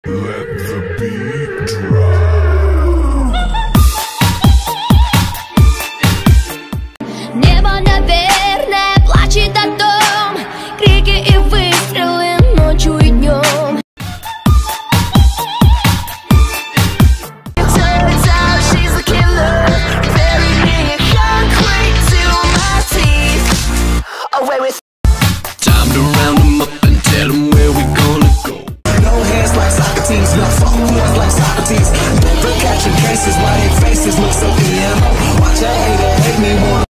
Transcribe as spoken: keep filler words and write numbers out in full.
Let the beat drop. Небо, наверное, плачет о том, крики и выстрелы ночью и днем. Turns out she's the killer, buried in concrete till my teeth. Away with Time to round them up and tell them where we gonna go. No hands like Socrates, no fuck boys like Socrates. Never catching cases, why their faces look so E M O. Watch a hater hate me more.